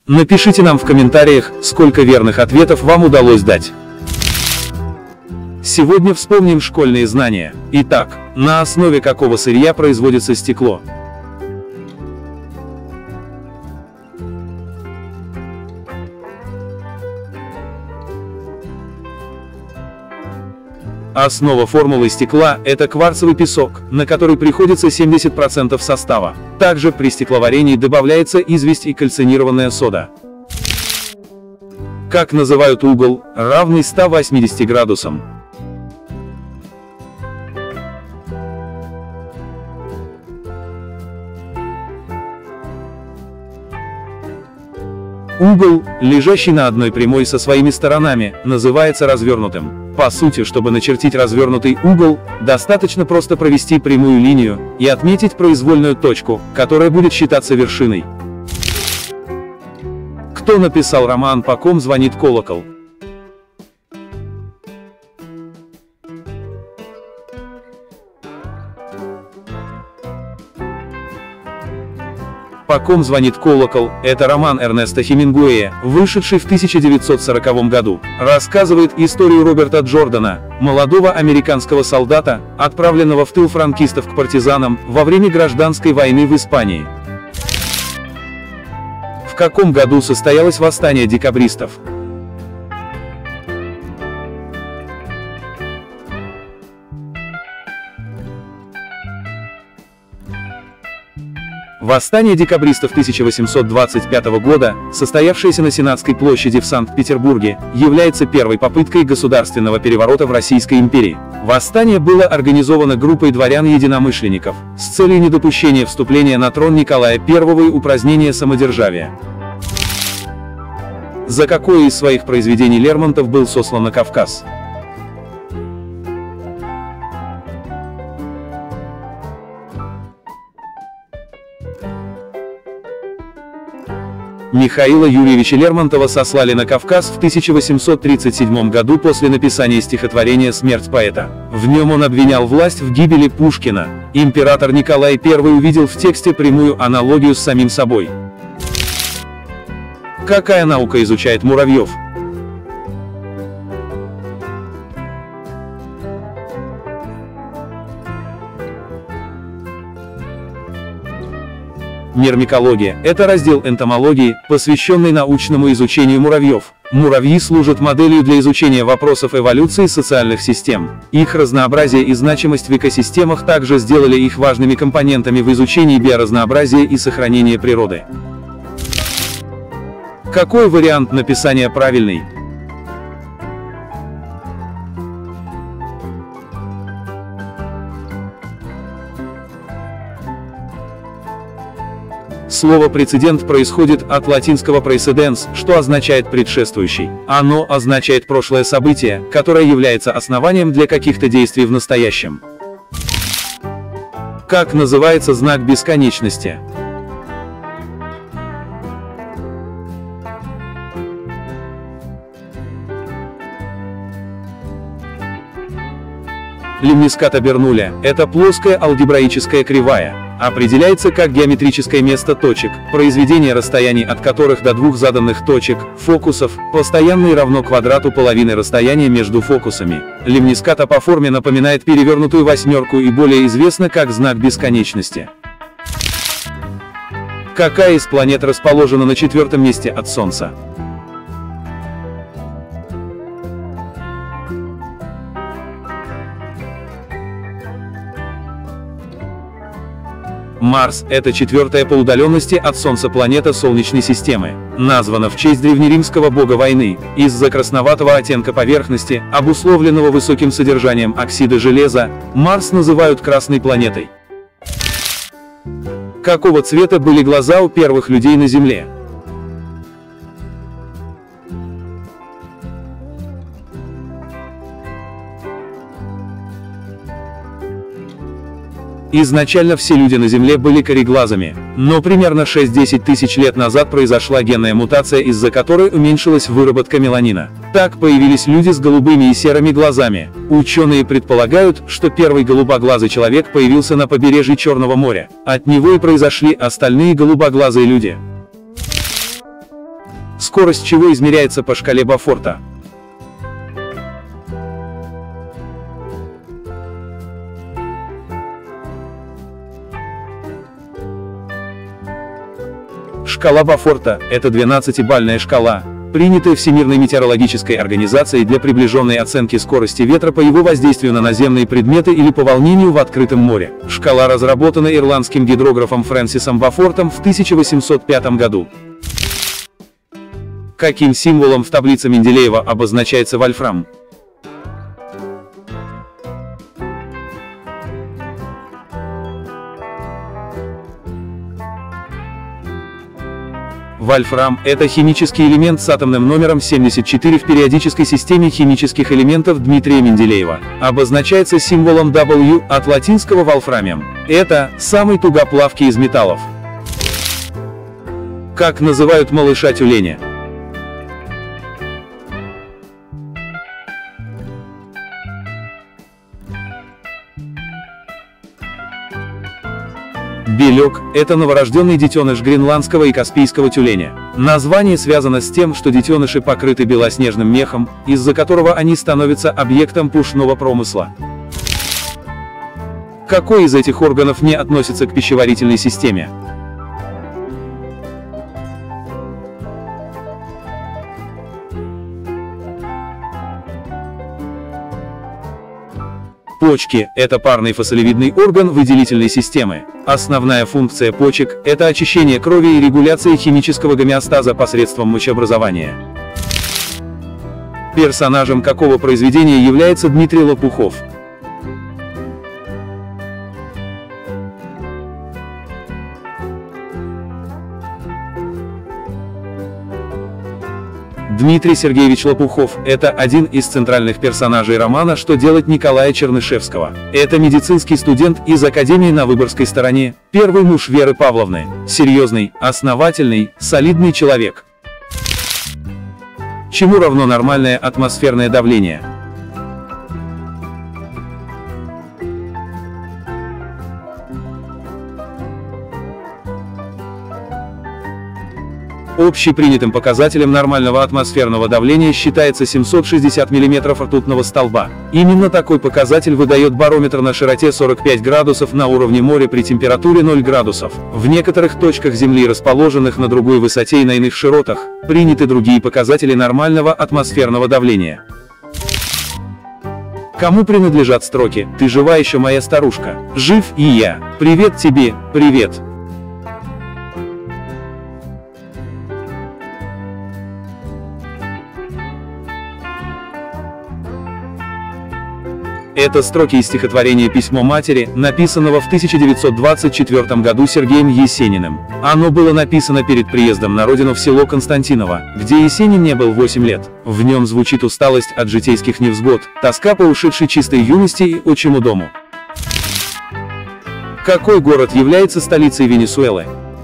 Напишите нам в комментариях, сколько верных ответов вам удалось дать. Сегодня вспомним школьные знания. Итак, на основе какого сырья производится стекло? Основа формулы стекла – это кварцевый песок, на который приходится 70% состава. Также при стекловарении добавляется известь и кальцинированная сода. Как называют угол, равный 180 градусам? Угол, лежащий на одной прямой со своими сторонами, называется развернутым. По сути, чтобы начертить развернутый угол, достаточно просто провести прямую линию и отметить произвольную точку, которая будет считаться вершиной. Кто написал роман «По ком звонит колокол»? «По ком звонит колокол» — это роман Эрнеста Хемингуэя, вышедший в 1940 году. Рассказывает историю Роберта Джордана, молодого американского солдата, отправленного в тыл франкистов к партизанам во время гражданской войны в Испании. В каком году состоялось восстание декабристов? Восстание декабристов 1825 года, состоявшееся на Сенатской площади в Санкт-Петербурге, является первой попыткой государственного переворота в Российской империи. Восстание было организовано группой дворян-единомышленников с целью недопущения вступления на трон Николая I и упразднения самодержавия. За какое из своих произведений Лермонтов был сослан на Кавказ? Михаила Юрьевича Лермонтова сослали на Кавказ в 1837 году после написания стихотворения «Смерть поэта». В нем он обвинял власть в гибели Пушкина. Император Николай I увидел в тексте прямую аналогию с самим собой. Какая наука изучает муравьев? Мирмикология – это раздел энтомологии, посвященный научному изучению муравьев. Муравьи служат моделью для изучения вопросов эволюции социальных систем. Их разнообразие и значимость в экосистемах также сделали их важными компонентами в изучении биоразнообразия и сохранения природы. Какой вариант написания правильный? Слово «прецедент» происходит от латинского «praecedens», что означает «предшествующий». Оно означает прошлое событие, которое является основанием для каких-то действий в настоящем. Как называется знак бесконечности? Лемниската Бернуля – это плоская алгебраическая кривая. Определяется как геометрическое место точек, произведение расстояний от которых до двух заданных точек, фокусов, постоянное равно квадрату половины расстояния между фокусами. Лемниската по форме напоминает перевернутую восьмерку и более известна как знак бесконечности. Какая из планет расположена на 4-м месте от Солнца? Марс – это 4-я по удаленности от Солнца планета Солнечной системы. Названа в честь древнеримского бога войны, из-за красноватого оттенка поверхности, обусловленного высоким содержанием оксида железа, Марс называют красной планетой. Какого цвета были глаза у первых людей на Земле? Изначально все люди на Земле были кореглазыми, но примерно 6-10 тысяч лет назад произошла генная мутация, из-за которой уменьшилась выработка меланина. Так появились люди с голубыми и серыми глазами. Ученые предполагают, что первый голубоглазый человек появился на побережье Черного моря. От него и произошли остальные голубоглазые люди. скорость чего измеряется по шкале Бафорта. Шкала Бафорта – это 12-бальная шкала, принятая Всемирной метеорологической организацией для приближенной оценки скорости ветра по его воздействию на наземные предметы или по волнению в открытом море. Шкала разработана ирландским гидрографом Фрэнсисом Бафортом в 1805 году. Каким символом в таблице Менделеева обозначается вольфрам? Вольфрам – это химический элемент с атомным номером 74 в периодической системе химических элементов Дмитрия Менделеева. Обозначается символом W от латинского wolframium. Это самый тугоплавкий из металлов. Как называют малыша тюленя? Белек – это новорожденный детеныш гренландского и каспийского тюленя. Название связано с тем, что детеныши покрыты белоснежным мехом, из-за которого они становятся объектом пушного промысла. Какой из этих органов не относится к пищеварительной системе? Почки – это парный фасолевидный орган выделительной системы. Основная функция почек – это очищение крови и регуляция химического гомеостаза посредством мочеобразования. Персонажем какого произведения является Дмитрий Лопухов? Дмитрий Сергеевич Лопухов – это один из центральных персонажей романа «Что делать» Николая Чернышевского. Это медицинский студент из Академии на Выборгской стороне, первый муж Веры Павловны, серьезный, основательный, солидный человек. Чему равно нормальное атмосферное давление? Общепринятым показателем нормального атмосферного давления считается 760 мм ртутного столба. Именно такой показатель выдает барометр на широте 45 градусов на уровне моря при температуре 0 градусов. В некоторых точках Земли, расположенных на другой высоте и на иных широтах, приняты другие показатели нормального атмосферного давления. Кому принадлежат строки «Ты жива еще, моя старушка», «Жив и я», «Привет тебе, привет». Это строки из стихотворения «Письмо матери», написанного в 1924 году Сергеем Есениным. Оно было написано перед приездом на родину в село Константиново, где Есенин не был 8 лет. В нем звучит усталость от житейских невзгод, тоска по ушедшей чистой юности и отчему дому. Какой город является столицей Венесуэлы?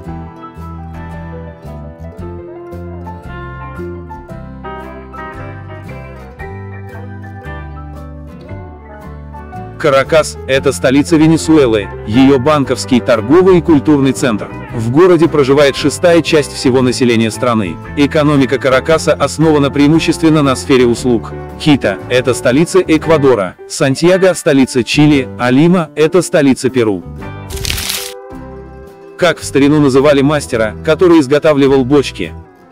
Каракас – это столица Венесуэлы, ее банковский, торговый и культурный центр. В городе проживает шестая часть всего населения страны. Экономика Каракаса основана преимущественно на сфере услуг. Кито – это столица Эквадора, Сантьяго – столица Чили, а Лима – это столица Перу. Как в старину называли мастера, который изготавливал бочки?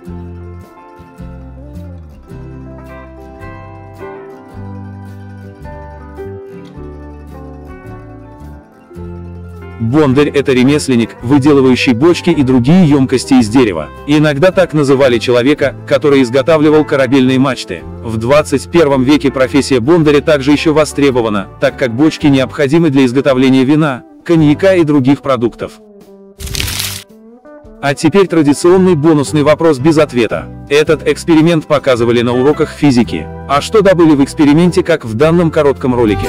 Бондарь – это ремесленник, выделывающий бочки и другие емкости из дерева. Иногда так называли человека, который изготавливал корабельные мачты. В 21 веке профессия бондаря также еще востребована, так как бочки необходимы для изготовления вина, коньяка и других продуктов. А теперь традиционный бонусный вопрос без ответа. Этот эксперимент показывали на уроках физики. А что добыли в эксперименте, как в данном коротком ролике?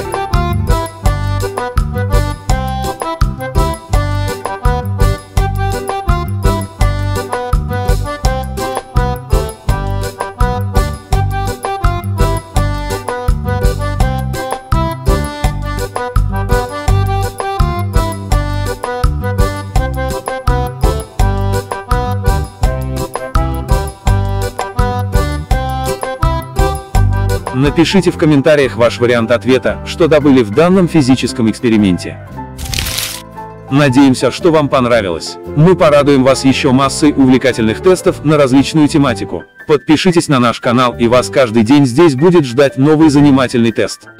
Напишите в комментариях ваш вариант ответа, что добыли в данном физическом эксперименте. Надеемся, что вам понравилось. Мы порадуем вас еще массой увлекательных тестов на различную тематику. Подпишитесь на наш канал, и вас каждый день здесь будет ждать новый занимательный тест.